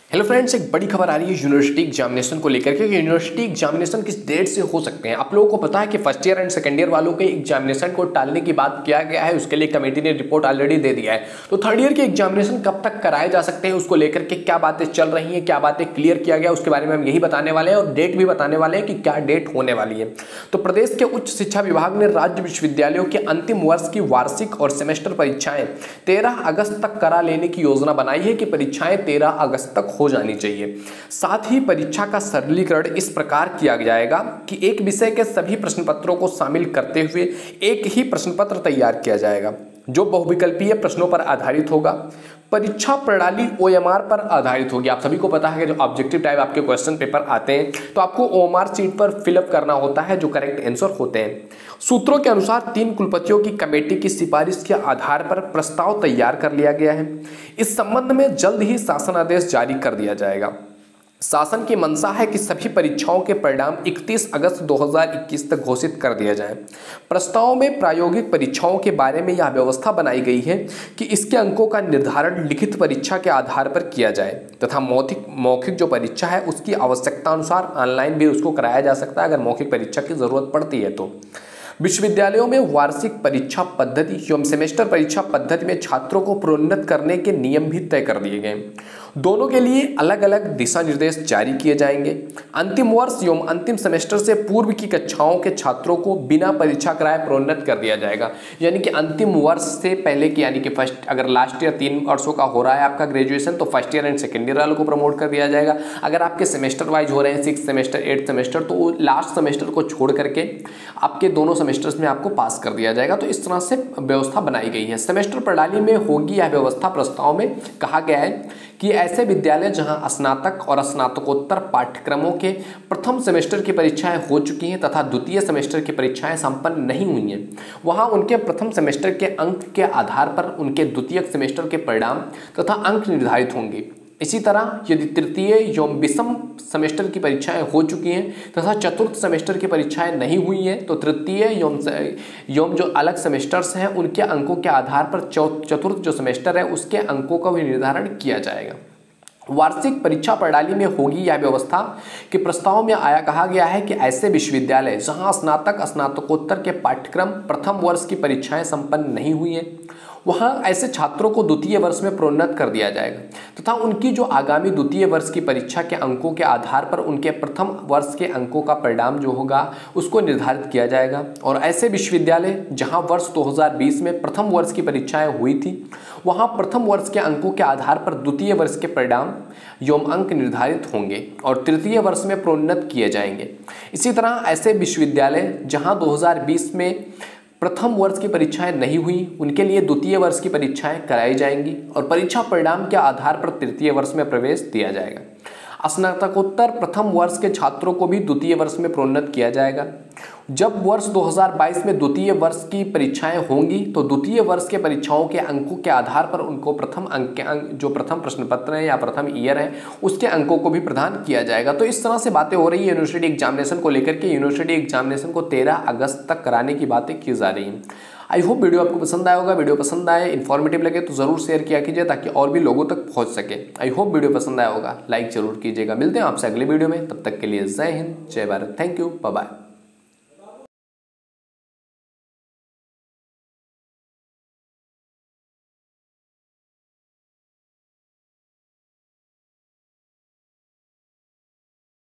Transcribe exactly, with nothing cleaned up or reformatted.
Hello friends, एक बड़ी खबर आ रही है यूनिवर्सिटी एग्जामिनेशन को लेकर के। यूनिवर्सिटी एग्जामिनेशन किस डेट से हो सकते हैं। आप लोगों को पता है कि first year and second year वालों के एग्जामिनेशन को टालने की बात किया गया है, उसके लिए कमेटी ने रिपोर्ट ऑलरेडी दे दिया है। तो थर्ड ईयर के एग्जामिनेशन कब तक कराए जा सकते हैं, उसको लेकर के क्या बातें चल रही हैं, क्या बातें क्लियर किया गया, उसके बारे में हम यही बताने वाले हैं और डेट भी बताने वाले हैं कि क्या डेट होने वाली है। तो प्रदेश के उच्च शिक्षा विभाग ने राज्य विश्वविद्यालयों के अंतिम वर्ष की वार्षिक और सेमेस्टर परीक्षाएं तेरह अगस्त तक करा लेने की योजना बनाई है कि परीक्षाएं तेरह अगस्त तक हो जानी चाहिए। साथ ही परीक्षा का सरलीकरण इस प्रकार किया जाएगा कि एक विषय के सभी प्रश्न पत्रों को शामिल करते हुए एक ही प्रश्न पत्र तैयार किया जाएगा जो बहुविकल्पीय प्रश्नों पर आधारित होगा। परीक्षा प्रणाली ओ एम आर पर आधारित होगी। आप सभी को पता है कि जो ऑब्जेक्टिव टाइप आपके क्वेश्चन पेपर आते हैं तो आपको ओ एम आर शीट पर फिलअप करना होता है जो करेक्ट आंसर होते हैं। सूत्रों के अनुसार तीन कुलपतियों की कमेटी की सिफारिश के आधार पर प्रस्ताव तैयार कर लिया गया है। इस संबंध में जल्द ही शासनादेश जारी कर दिया जाएगा। शासन की मंशा है कि सभी परीक्षाओं के परिणाम इकतीस अगस्त दो हज़ार इक्कीस तक घोषित कर दिया जाए। प्रस्ताव में प्रायोगिक परीक्षाओं के बारे में यह व्यवस्था बनाई गई है कि इसके अंकों का निर्धारण लिखित परीक्षा के आधार पर किया जाए तथा मौखिक मौखिक जो परीक्षा है उसकी आवश्यकता अनुसार ऑनलाइन भी उसको कराया जा सकता है अगर मौखिक परीक्षा की जरूरत पड़ती है तो। विश्वविद्यालयों में वार्षिक परीक्षा पद्धति एवं सेमेस्टर परीक्षा पद्धति में छात्रों को प्रोन्नत करने के नियम भी तय कर दिए गए। दोनों के लिए अलग अलग दिशा निर्देश जारी किए जाएंगे। अंतिम वर्ष एवं अंतिम सेमेस्टर से पूर्व की कक्षाओं के छात्रों को बिना परीक्षा कराए प्रोन्नत कर दिया जाएगा। यानी कि अंतिम वर्ष से पहले की, यानी कि फर्स्ट अगर लास्ट ईयर तीन वर्षों का हो रहा है आपका ग्रेजुएशन तो first year and second year वालों को प्रमोट कर दिया जाएगा। अगर आपके सेमेस्टर वाइज हो रहे हैं सिक्स सेमेस्टर एट्थ सेमेस्टर तो लास्ट सेमेस्टर को छोड़ करके आपके दोनों सेमेस्टर्स में आपको पास कर दिया जाएगा। तो इस तरह से व्यवस्था बनाई गई है। सेमेस्टर प्रणाली में होगी यह व्यवस्था। प्रस्ताव में कहा गया है कि ऐसे विद्यालय जहां स्नातक और स्नातकोत्तर पाठ्यक्रमों के प्रथम सेमेस्टर की परीक्षाएं हो चुकी हैं तथा द्वितीय सेमेस्टर की परीक्षाएं संपन्न नहीं हुई हैं, वहां उनके प्रथम सेमेस्टर के अंक के आधार पर उनके द्वितीय सेमेस्टर के परिणाम तथा अंक निर्धारित होंगे। इसी तरह यदि तृतीय एवं विषम सेमेस्टर की परीक्षाएं हो चुकी हैं तथा चतुर्थ सेमेस्टर की परीक्षाएं नहीं हुई हैं तो तृतीय एवं एवं जो अलग सेमेस्टर्स हैं उनके अंकों के आधार पर चतुर्थ जो सेमेस्टर है उसके अंकों का भी निर्धारण किया जाएगा। वार्षिक परीक्षा प्रणाली में होगी यह व्यवस्था कि प्रस्ताव में आया कहा गया है कि ऐसे विश्वविद्यालय जहां स्नातक स्नातकोत्तर के पाठ्यक्रम प्रथम वर्ष की परीक्षाएं संपन्न नहीं हुई हैं वहां ऐसे छात्रों को द्वितीय वर्ष में प्रोन्नत कर दिया जाएगा तथा तो उनकी जो आगामी द्वितीय वर्ष की परीक्षा के अंकों के आधार पर उनके प्रथम वर्ष के अंकों का परिणाम जो होगा उसको निर्धारित किया जाएगा। और ऐसे विश्वविद्यालय जहां वर्ष दो हज़ार बीस में प्रथम वर्ष की परीक्षाएं हुई थी वहां प्रथम वर्ष के अंकों के आधार पर द्वितीय वर्ष के परिणाम एवं अंक निर्धारित होंगे और तृतीय वर्ष में प्रोन्नत किए जाएंगे। इसी तरह ऐसे विश्वविद्यालय जहां दो हज़ार बीस में प्रथम वर्ष की परीक्षाएं नहीं हुई उनके लिए द्वितीय वर्ष की परीक्षाएं कराई जाएंगी और परीक्षा परिणाम के आधार पर तृतीय वर्ष में प्रवेश दिया जाएगा। स्नातकोत्तर प्रथम वर्ष के छात्रों को भी द्वितीय वर्ष में प्रोन्नत किया जाएगा। जब वर्ष दो हज़ार बाईस में द्वितीय वर्ष की परीक्षाएं होंगी तो द्वितीय वर्ष के परीक्षाओं के अंकों के आधार पर उनको प्रथम अंक के अंक जो प्रथम प्रश्न पत्र है या प्रथम ईयर है उसके अंकों को भी प्रदान किया जाएगा। तो इस तरह से बातें हो रही है यूनिवर्सिटी एग्जामिनेशन को लेकर के। यूनिवर्सिटी एग्जामिनेशन को तेरह अगस्त तक कराने की बातें की जा रही हैं। आई होप वीडियो आपको पसंद आया होगा। वीडियो पसंद आए, इन्फॉर्मेटिव लगे तो जरूर शेयर किया कीजिए ताकि और भी लोगों तक पहुंच सके। आई होप वीडियो पसंद आया होगा। लाइक जरूर कीजिएगा। मिलते हैं आपसे अगले वीडियो में, तब तक के लिए जय हिंद जय Bharat. Thank you, bye bye.